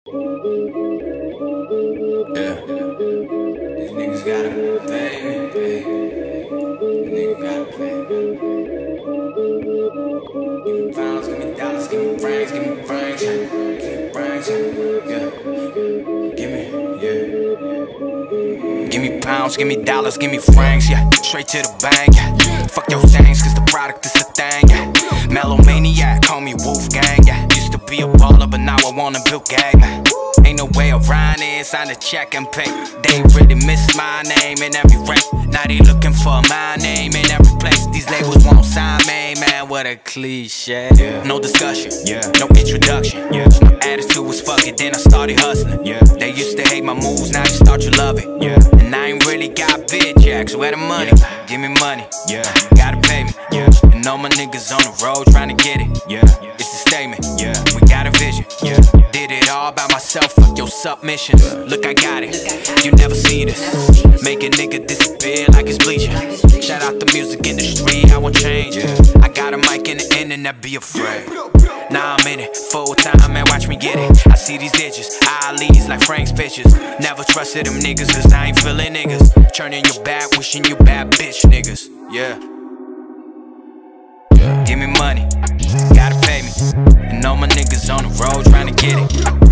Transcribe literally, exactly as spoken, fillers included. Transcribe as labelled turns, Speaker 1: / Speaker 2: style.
Speaker 1: Yeah. These niggas gotta pay me, pay. These niggas gotta pay. Give me pounds, give me dollars, give me rings, give me rings, yeah. Give me rings, yeah. Give me, yeah. Give me pounds, give me dollars, give me francs, yeah. Straight to the bank, yeah. Fuck your things, cause the product is a thing, yeah. Melomaniac, call me Wolfgang, yeah. Used to be a baller, but now I wanna build gang, man. Ain't no way around it, sign a check and pay. They really miss my name in every rank. Now they looking for my name in every place. These labels won't sign me, man, what a cliche, yeah. No discussion, yeah. No introduction, yeah. My attitude was fuck it, then I started hustling, yeah. They used to hate my moves, now you start to love it, yeah. And I ain't really got big jacks, where the money? Yeah. Give me money, yeah. Gotta pay me, yeah. And all my niggas on the road trying to get it, yeah. It's a statement, yeah. We got a vision, yeah. Did it all by myself, fuck your submissions. Look, I got it, you never seen this. Make a nigga disappear like it's bleaching. Shout out the music industry, I won't change it. I got a mic in the end and never be afraid. Now I'm in it, full time, man, watch me get it. I see these digits, Ali's like Frank's pictures. Never trusted them niggas, cause I ain't feeling niggas. Turning your back, wishing you bad bitch niggas, yeah. Give me money, gotta pay me. And all my niggas on the road trying to get it.